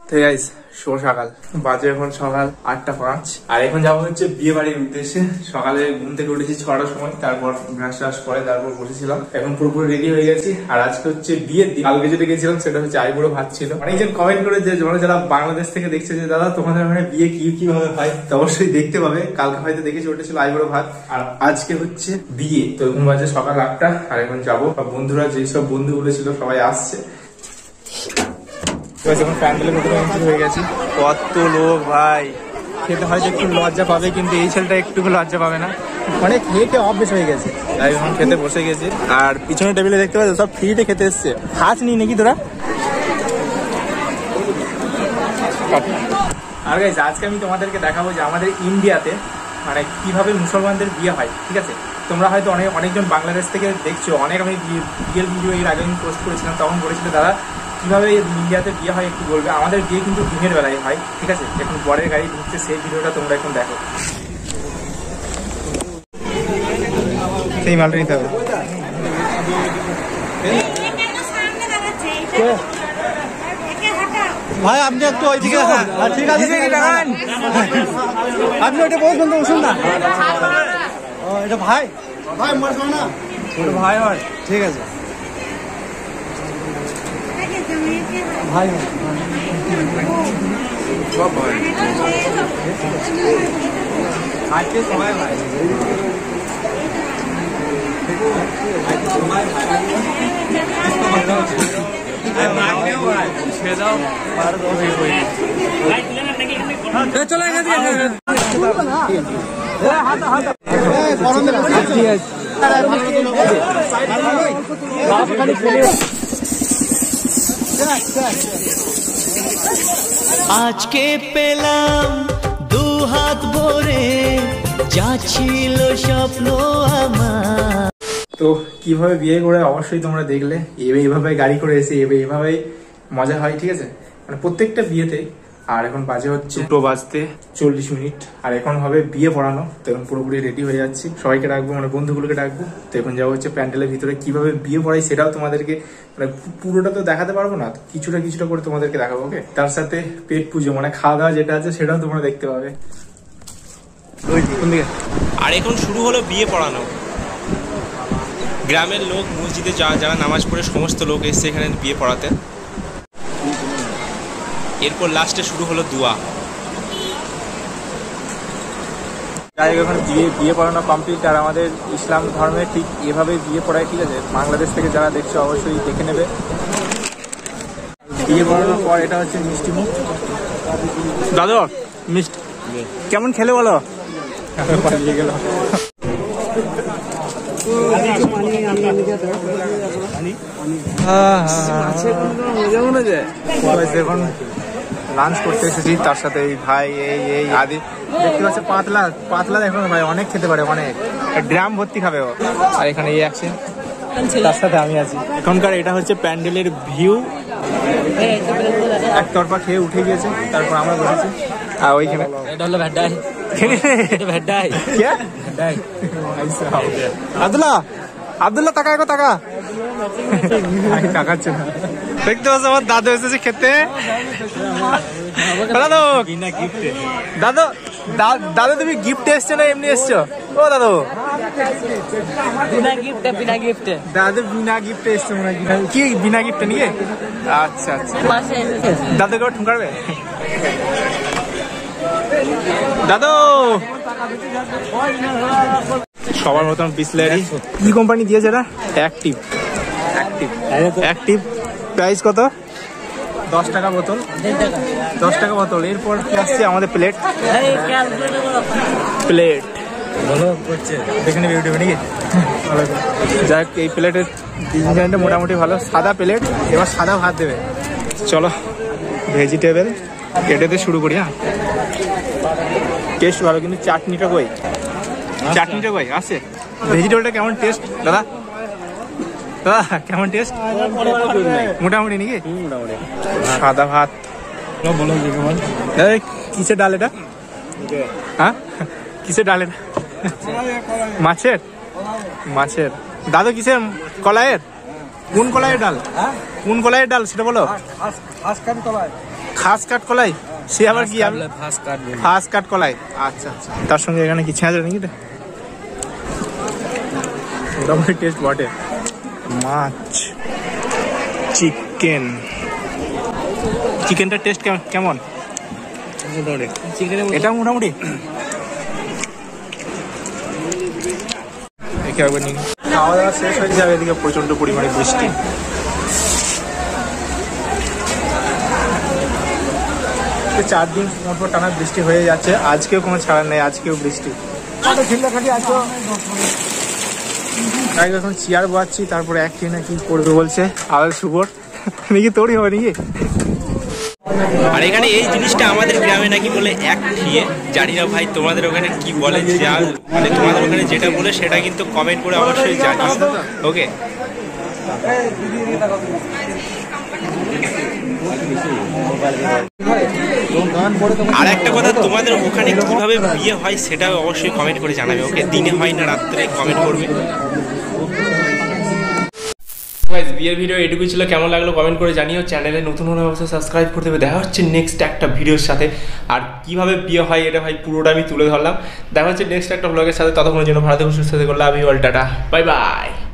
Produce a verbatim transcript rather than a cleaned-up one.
তো গাইস শুভ সকাল, বাজে এখন সকাল আটটা পাঁচ। আর এখন যাবো হচ্ছে বিয়ে বাড়ির উদ্দেশ্যে। সকালে ঘুম থেকে উঠেছি ছটার সময়, তারপর ব্রাশ টাশ করে তারপর বসেছিলাম। এখন পুরোপুরি রেডি হয়ে গেছি। আর আজকে হচ্ছে বিয়ের দিন। কালকে যেটা গেছিলাম সেটা হচ্ছে আইবুড়ো ভাত ছিল। অনেকজন কমেন্ট করে যে যারা বাংলাদেশ থেকে দেখছে যে দাদা তোমাদের ওখানে বিয়ে কি কিভাবে হয়, তো অবশ্যই দেখতে পাবে। কালকে হয়তো দেখেছি ওটা ছিল আইবুড়ো ভাত, আর আজকে হচ্ছে বিয়ে। তো এখন বাজে সকাল আটটা। আর এখন যাবো, বন্ধুরা যেসব বন্ধুগুলো ছিল সবাই আসছে। এখন প্যান্ডেলের মধ্যে হয়ে গেছি। কত লোক ভাই, খেতে হয়তো একটু লজ্জা পাবে, কিন্তু এই ছেলেটা একটু লজ্জা পাবে না। অনেক খেয়ে অভ্যেস হয়ে গেছে, তাই এখন খেতে বসে গেছি। আর পিছনে টেবিলে দেখতে পাচ্ছ সব ফ্রিতে খেতে এসছে। খাস নি নাকি তোরা? আর গাইস আজকে আমি তোমাদেরকে দেখাবো যে আমাদের ইন্ডিয়াতে মানে কিভাবে মুসলমানদের বিয়ে হয়, ঠিক আছে? তোমরা হয়তো অনেক অনেকজন বাংলাদেশ থেকে দেখছো। অনেক আমি বিয়ের ভিডিও এর আগে আমি পোস্ট করেছিলাম, তখন বলেছিল দাদা কিভাবে ইন্ডিয়াতে বিয়ে হয় একটু বলবে। আমাদের বিয়ে কিন্তু দিনের বেলায় হয়, ঠিক আছে? এখন বরের গাড়ি ঢুকছে, সেই ভিডিওটা তোমরা এখন দেখো। সেই মালটা নিতে হবে। ভাই আপনি একটু ওইদিকে, ঠিক আছে আপনি ওইটা বলবেন তো, শুন না। ও এটা ভাই ভাই মার না, ওটা ভাই হয়, ঠিক আছে ভাই সব ভাই আজকে সবাই ভাই সবাই ভাই চলে গেছে। আজকে পেলাম দু হাত ভরে, যা ছিল স্বপ্ন আমার। তো কিভাবে বিয়ে করে অবশ্যই তোমরা দেখলে। এইভাবে গাড়ি করে এসে এইভাবে মজা হয়, ঠিক আছে? মানে প্রত্যেকটা বিয়েতে। আর এখন বাজে হচ্ছে দুটো বাজতে চল্লিশ মিনিট। আর এখন হবে বিয়ে পড়ানো। তো এখন পুরোপুরি রেডি হয়ে যাচ্ছি। সবাইকে ডাকবো, মানে বন্ধুগুলোকে ডাকবো। তো এখন যাবো হচ্ছে প্যান্ডেলের ভিতরে। কিভাবে বিয়ে পড়াই সেটাও তোমাদেরকে, মানে পুরোটা তো দেখাতে পারবো না, কিছুটা কিছুটা করে তোমাদেরকে দেখাবো। ওকে, তার সাথে পেট পুজো মানে খাওয়া দাওয়া যেটা আছে সেটাও তোমরা দেখতে পাবে। আর এখন শুরু হলো বিয়ে পড়ানো। গ্রামের লোক, মসজিদে যারা যারা নামাজ পড়ে সমস্ত লোক এসছে এখানে বিয়ে পড়াতে। এরপর লাস্টে শুরু হলো দোয়া। এখন বিয়ে বিয়ে পড়ানো কমপ্লিট। আর আমাদের ইসলাম ধর্মে ঠিক এভাবে বিয়ে পড়ায়, ঠিক আছে? বাংলাদেশ থেকে যারা দেখছো অবশ্যই দেখে নেবে। বিয়ে পড়ানোর পর এটা হচ্ছে মিষ্টি মুখ। দাদু মিষ্টি কেমন খেলে বলো? পালিয়ে গেল। এখন লাঞ্চ করতে এসেছি, তার সাথে এই ভাই এই এই আদি দেখতে পাচ্ছে। পাতলা পাতলা এখন ভাই অনেক খেতে পারে, অনেক ড্রাম ভর্তি খাবে ও। আর এখানে এই আছে, তার সাথে আমি আছি। এখনকার এটা হচ্ছে প্যান্ডেলের ভিউ। একতরফা খেয়ে উঠে গিয়েছে, তারপর আমরা বসেছি। আর ওইখানে এটা হলো ভেড্ডাই। ভেড্ডাই আব্দুল্লাহ আব্দুল্লাহ টাকা একো টাকা তাকাচ্ছে না। দেখতে পাচ্ছ আমার দাদু এসেছে খেতে। দাদু দাদু দাদু তুমি গিফটে এসছো না এমনি এসছো? ও দাদু বিনা গিফটে বিনা গিফটে দাদু বিনা গিফটে এসছো মনে হয়। কি বিনা গিফটে নিয়ে? আচ্ছা আচ্ছা, দাদুকে আবার ঠুকাবে। দাদু সবার মতন বিসলারি। কি কোম্পানি দিয়েছে এটা? অ্যাক্টিভ অ্যাক্টিভ অ্যাক্টিভ প্রাইস কত? দশ টাকা বোতল, দশ টাকা বোতল। এরপর কি আসছে আমাদের প্লেট। প্লেট দেখে নেবে ইউটিউবে নাকি? যাই হোক, এই প্লেটের ডিজাইনটা মোটামুটি ভালো, সাদা প্লেট। এবার সাদা ভাত দেবে। চলো ভেজিটেবল কেটেতে শুরু করি। হ্যাঁ, টেস্ট ভালো, কিন্তু চাটনিটা কই? চাটনিটা কই আছে? ভেজিটেবলটা কেমন টেস্ট দাদা? দাদা কেমন টেস্ট? মোটামুটি নাকি? সাদা ভাত। কিসের ডাল এটা? হ্যাঁ কিসের ডাল এটা? মাছের মাছের দাদু কিসের? কলাইয়ের? কোন কলাইয়ের ডাল? কোন কলাইয়ের ডাল সেটা বলো। খাস কাঠ কলাই, সে আবার কি? ফাঁস কাঠ কলাই, আচ্ছা আচ্ছা। তার সঙ্গে এখানে কি ছেঁচা নাকি? এটা মোটামুটি টেস্ট বটে। মাছ, চিকেন, চিকেনটার টেস্ট কেমন? এটা মোটামুটি খাওয়া দাওয়া শেষ হয়ে যাবে। এদিকে প্রচন্ড পরিমাণে বৃষ্টি। চার দিন পর টানা বৃষ্টি হয়ে যাচ্ছে, আজকেও কোনো ছাড়া নেই, আজকেও বৃষ্টি। এখন চেয়ার বাচ্ছি, তারপরে এক ট্রেনে কি করবে বলছে আবার শুভর নাকি তৈরি হবে নাকি। আর এখানে এই জিনিসটা আমাদের গ্রামে নাকি বলে এক খেয়ে, জানি না ভাই তোমাদের ওখানে কি বলে, যা মানে তোমাদের ওখানে যেটা বলে সেটা কিন্তু কমেন্ট করে অবশ্যই জানিস, ওকে? আর একটা কথা, তোমাদের ওখানে কিভাবে বিয়ে হয় সেটা অবশ্যই কমেন্ট করে জানাবে, ওকে? দিনে হয় না রাত্রে, কমেন্ট করবে। গাইস, বিয়ের ভিডিও এটুকুই ছিল। কেমন লাগলো কমেন্ট করে জানিও। চ্যানেলে নতুন হলে অবশ্যই সাবস্ক্রাইব করতে হবে। দেখা হচ্ছে নেক্সট একটা ভিডিওর সাথে। আর কিভাবে বিয়ে হয় এটা ভাই পুরোটা আমি তুলে ধরলাম। দেখা হচ্ছে নেক্সট একটা ব্লগের সাথে। ততক্ষণের জন্য ভালো থেকো, সুস্থ থেকো, love you all, tata, bye by.